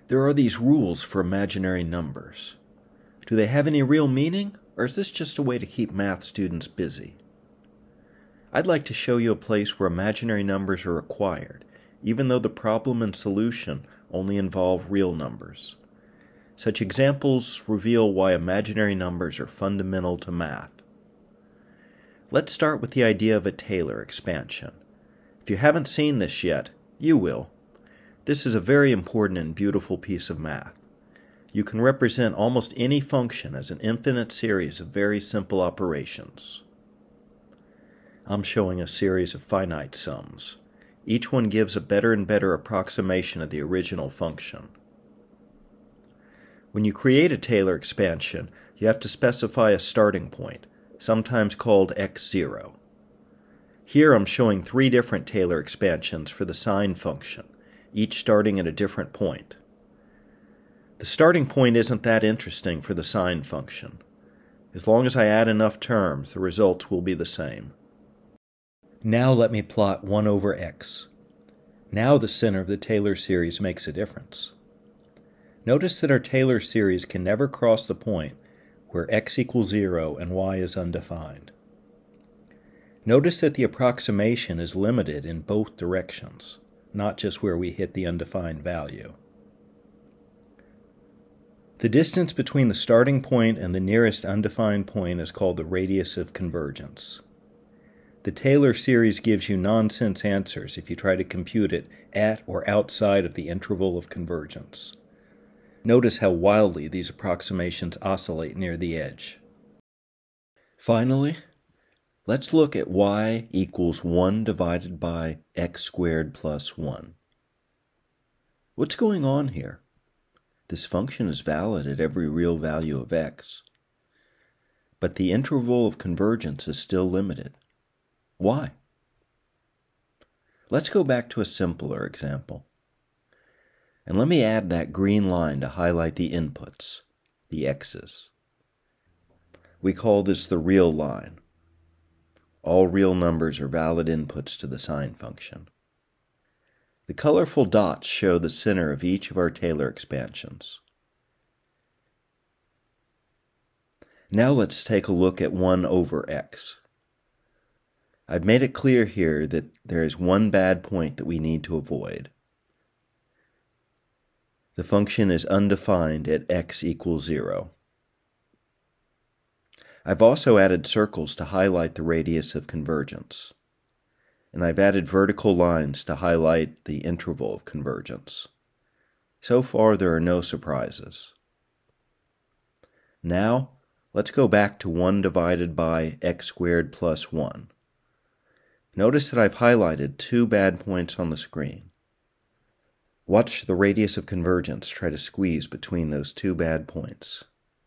There are these rules for imaginary numbers. Do they have any real meaning, or is this just a way to keep math students busy? I'd like to show you a place where imaginary numbers are required, even though the problem and solution only involve real numbers. Such examples reveal why imaginary numbers are fundamental to math. Let's start with the idea of a Taylor expansion. If you haven't seen this yet, you will. This is a very important and beautiful piece of math. You can represent almost any function as an infinite series of very simple operations. I'm showing a series of finite sums. Each one gives a better and better approximation of the original function. When you create a Taylor expansion, you have to specify a starting point, sometimes called x0. Here I'm showing three different Taylor expansions for the sine function, each starting at a different point. The starting point isn't that interesting for the sine function. As long as I add enough terms, the results will be the same. Now let me plot 1 over x. Now the center of the Taylor series makes a difference. Notice that our Taylor series can never cross the point where x equals 0 and y is undefined. Notice that the approximation is limited in both directions, not just where we hit the undefined value. The distance between the starting point and the nearest undefined point is called the radius of convergence. The Taylor series gives you nonsense answers if you try to compute it at or outside of the interval of convergence. Notice how wildly these approximations oscillate near the edge. Finally, let's look at y equals 1 divided by x squared plus 1. What's going on here? This function is valid at every real value of x, but the interval of convergence is still limited. Why? Let's go back to a simpler example. And let me add that green line to highlight the inputs, the x's. We call this the real line. All real numbers are valid inputs to the sine function. The colorful dots show the center of each of our Taylor expansions. Now let's take a look at 1 over x. I've made it clear here that there is one bad point that we need to avoid. The function is undefined at x equals 0. I've also added circles to highlight the radius of convergence. And I've added vertical lines to highlight the interval of convergence. So far, there are no surprises. Now, let's go back to 1 divided by x squared plus 1. Notice that I've highlighted two bad points on the screen. Watch the radius of convergence try to squeeze between those two bad points.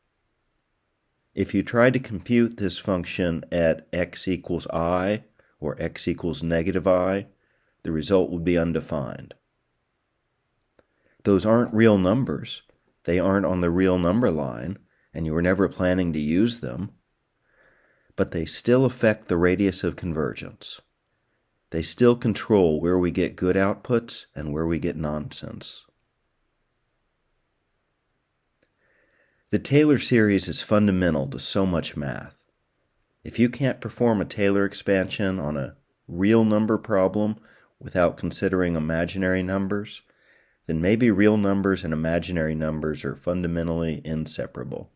If you try to compute this function at x equals I or x equals negative I, the result would be undefined. Those aren't real numbers. They aren't on the real number line, and you were never planning to use them. But they still affect the radius of convergence. They still control where we get good outputs and where we get nonsense. The Taylor series is fundamental to so much math. If you can't perform a Taylor expansion on a real number problem without considering imaginary numbers, then maybe real numbers and imaginary numbers are fundamentally inseparable.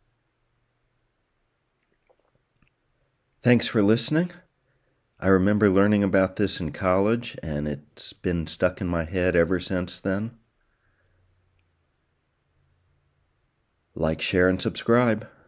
Thanks for listening. I remember learning about this in college, and it's been stuck in my head ever since then. Like, share, and subscribe.